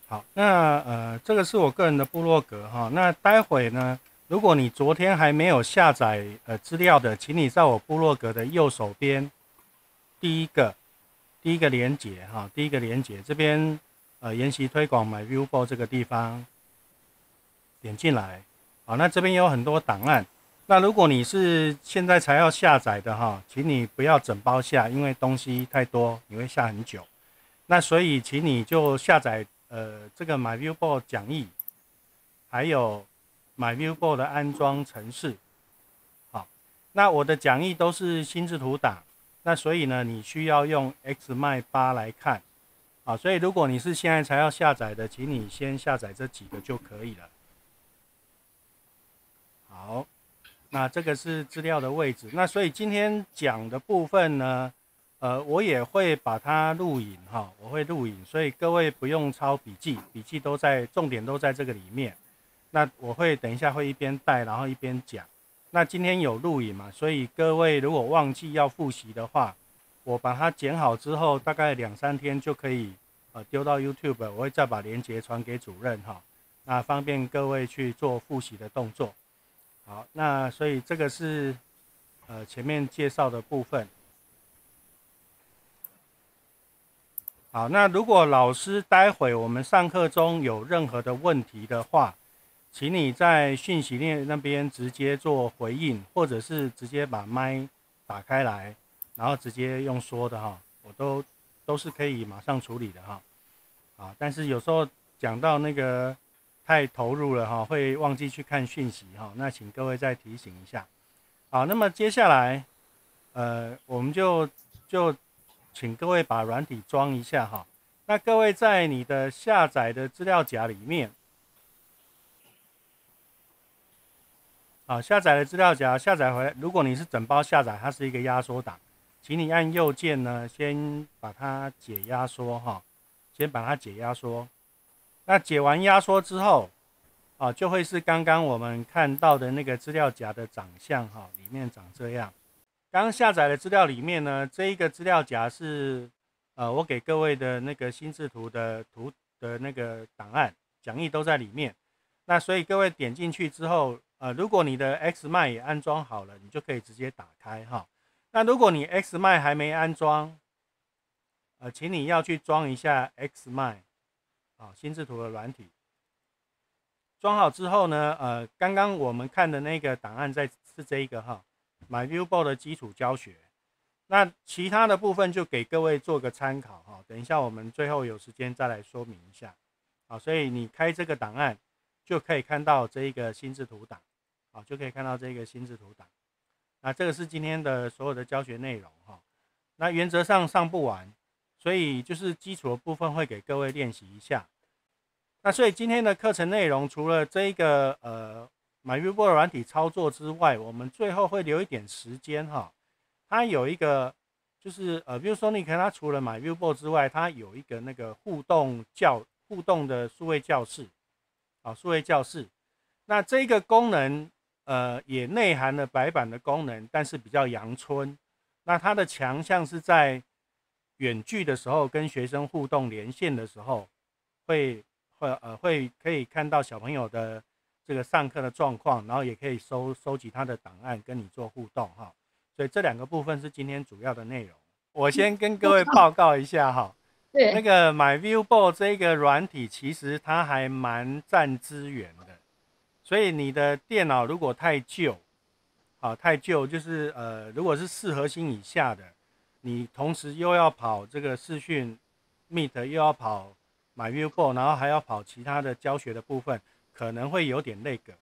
好，那这个是我个人的部落格哈。那待会呢，如果你昨天还没有下载资料的，请你在我部落格的右手边第一个连结哈，第一个连结这边研习推广 MyViewBoard 这个地方点进来。好，那这边有很多档案。那如果你是现在才要下载的哈，请你不要整包下，因为东西太多，你会下很久。那所以，请你就下载这个 MyViewBoard 讲义，还有 MyViewBoard 的安装程式。好，那我的讲义都是心智图档，那所以呢，你需要用 Xmind8 来看。好，所以如果你是现在才要下载的，请你先下载这几个就可以了。好，那这个是资料的位置。那所以今天讲的部分呢，我也会把它录影哈，我会录影，所以各位不用抄笔记，笔记都在，重点都在这个里面。那我会等一下会一边带，然后一边讲。那今天有录影嘛，所以各位如果忘记要复习的话，我把它剪好之后，大概2-3天就可以丢到 YouTube， 我会再把连结传给主任哈，那方便各位去做复习的动作。好，那所以这个是前面介绍的部分。好，那如果老师待会我们上课中有任何的问题的话，请你在讯息链那边直接做回应，或者是直接把麦打开来，然后直接用说的哈，我都是可以马上处理的哈。啊，但是有时候讲到那个太投入了哈，会忘记去看讯息哈，那请各位再提醒一下。好，那么接下来我们就请各位把软体装一下哈。那各位在你的下载的资料夹里面，好，下载的资料夹下载回来，如果你是整包下载，它是一个压缩档，请你按右键呢，先把它解压缩哈，先把它解压缩。那解完压缩之后，就会是刚刚我们看到的那个资料夹的长相哈，里面长这样。刚刚下载的资料里面呢，这一个资料夹是我给各位的那个心智图的那个档案讲义都在里面。那所以各位点进去之后，如果你的 Xmind 也安装好了，你就可以直接打开哈。那如果你 Xmind 还没安装，请你要去装一下 Xmind 心智图的软体。装好之后呢，刚刚我们看的那个档案是这一个哈 ，MyViewBoard 的基础教学。那其他的部分就给各位做个参考哈，等一下我们最后有时间再来说明一下。好，所以你开这个档案就可以看到这一个心智图档，好，就可以看到这个心智图档。那这个是今天的所有的教学内容哈。那原则上上不完，所以就是基础的部分会给各位练习一下。那所以今天的课程内容除了这个MyViewBoard 软体操作之外，我们最后会留一点时间哈。它有一个就是比如说你看它除了MyViewBoard 之外，它有一个那个互动的数位教室，数位教室。那这个功能也内含了白板的功能，但是比较阳春。那它的强项是在远距的时候跟学生互动连线的时候，可以看到小朋友的这个上课的状况，然后也可以收集他的档案跟你做互动哈。所以这2个部分是今天主要的内容。我先跟各位报告一下哈，那个 MyViewBoard 这个软体其实它还蛮占资源的，所以你的电脑如果太旧，太旧就是如果是4核心以下的，你同时又要跑这个视讯 Meet， 又要跑MyViewBoard， 然后还要跑其他的教学的部分，可能会有点那个。